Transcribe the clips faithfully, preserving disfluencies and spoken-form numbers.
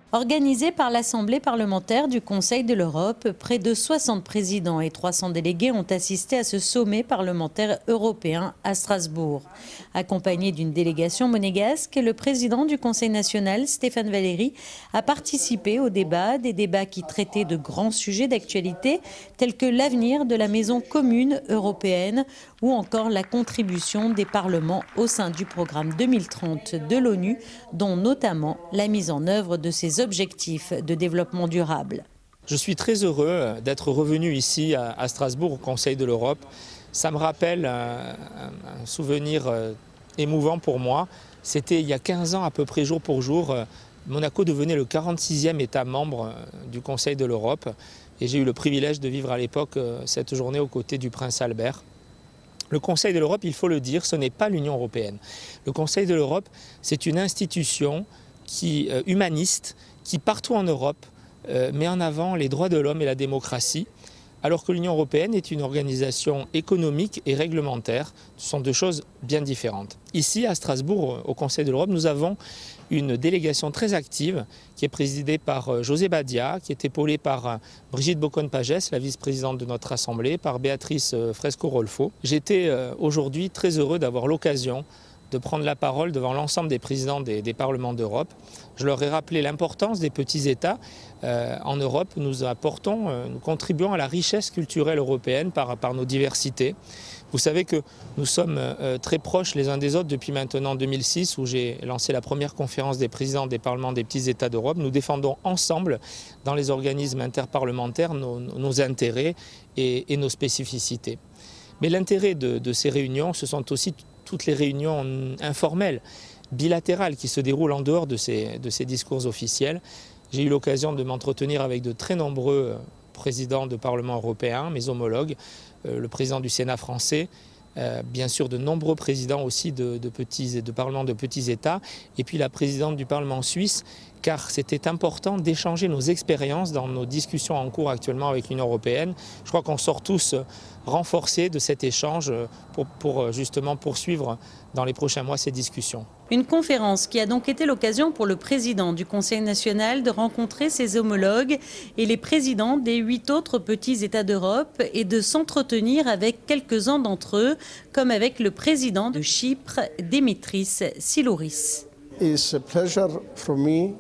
Organisé par l'Assemblée parlementaire du Conseil de l'Europe, près de soixante présidents et trois cents délégués ont assisté à ce sommet parlementaire européen à Strasbourg. Accompagné d'une délégation monégasque, le président du Conseil national, Stéphane Valéry, a participé au débat, des débats qui traitaient de grands sujets d'actualité tels que l'avenir de la maison commune européenne ou encore la contribution des parlements au sein du programme deux mille trente de l'ONU, dont notamment la mise en œuvre de ses objectifs de développement durable. Je suis très heureux d'être revenu ici à Strasbourg au Conseil de l'Europe. Ça me rappelle un, un souvenir émouvant pour moi. C'était il y a quinze ans à peu près jour pour jour. Monaco devenait le quarante-sixième État membre du Conseil de l'Europe et j'ai eu le privilège de vivre à l'époque cette journée aux côtés du prince Albert. Le Conseil de l'Europe, il faut le dire, ce n'est pas l'Union européenne. Le Conseil de l'Europe, c'est une institution qui, euh, humaniste qui, partout en Europe, euh, met en avant les droits de l'homme et la démocratie, alors que l'Union européenne est une organisation économique et réglementaire. Ce sont deux choses bien différentes. Ici, à Strasbourg, au Conseil de l'Europe, nous avons une délégation très active qui est présidée par José Badia, qui est épaulée par Brigitte Boccon-Pagès, la vice-présidente de notre Assemblée, par Béatrice Fresco-Rolfo. J'étais aujourd'hui très heureux d'avoir l'occasion de prendre la parole devant l'ensemble des présidents des, des parlements d'Europe. Je leur ai rappelé l'importance des petits États. Euh, en Europe, nous apportons, euh, nous contribuons à la richesse culturelle européenne par, par nos diversités. Vous savez que nous sommes euh, très proches les uns des autres depuis maintenant deux mille six, où j'ai lancé la première conférence des présidents des parlements des petits États d'Europe. Nous défendons ensemble, dans les organismes interparlementaires, nos, nos intérêts et, et nos spécificités. Mais l'intérêt de, de ces réunions, ce sont aussi toutes les réunions informelles, bilatérales, qui se déroulent en dehors de ces, de ces discours officiels. J'ai eu l'occasion de m'entretenir avec de très nombreux présidents de parlements européens, mes homologues, euh, le président du Sénat français, euh, bien sûr de nombreux présidents aussi de, de, petits, de parlements de petits États, et puis la présidente du Parlement suisse, car c'était important d'échanger nos expériences dans nos discussions en cours actuellement avec l'Union européenne. Je crois qu'on sort tous renforcés de cet échange pour, pour justement poursuivre dans les prochains mois ces discussions. Une conférence qui a donc été l'occasion pour le président du Conseil national de rencontrer ses homologues et les présidents des huit autres petits États d'Europe et de s'entretenir avec quelques-uns d'entre eux, comme avec le président de Chypre, Dimitris Silouris. It's a pleasure for me.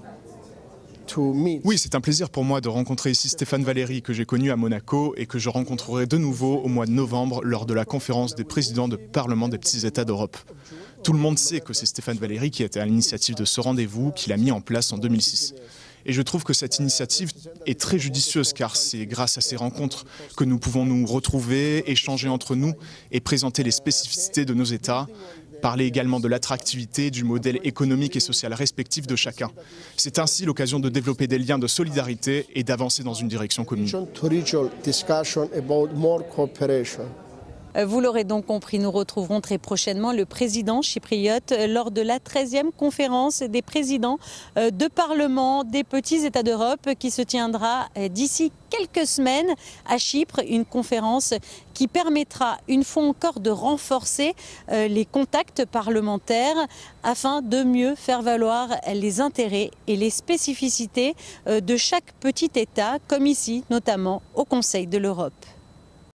Oui, c'est un plaisir pour moi de rencontrer ici Stéphane Valéry, que j'ai connu à Monaco et que je rencontrerai de nouveau au mois de novembre lors de la conférence des présidents de Parlement des petits États d'Europe. Tout le monde sait que c'est Stéphane Valéry qui était à l'initiative de ce rendez-vous, qu'il a mis en place en deux mille six. Et je trouve que cette initiative est très judicieuse car c'est grâce à ces rencontres que nous pouvons nous retrouver, échanger entre nous et présenter les spécificités de nos États, parler également de l'attractivité, du modèle économique et social respectif de chacun. C'est ainsi l'occasion de développer des liens de solidarité et d'avancer dans une direction commune. Vous l'aurez donc compris, nous retrouverons très prochainement le président chypriote lors de la treizième conférence des présidents de parlement des petits États d'Europe qui se tiendra d'ici quelques semaines à Chypre. Une conférence qui permettra une fois encore de renforcer les contacts parlementaires afin de mieux faire valoir les intérêts et les spécificités de chaque petit État, comme ici notamment au Conseil de l'Europe.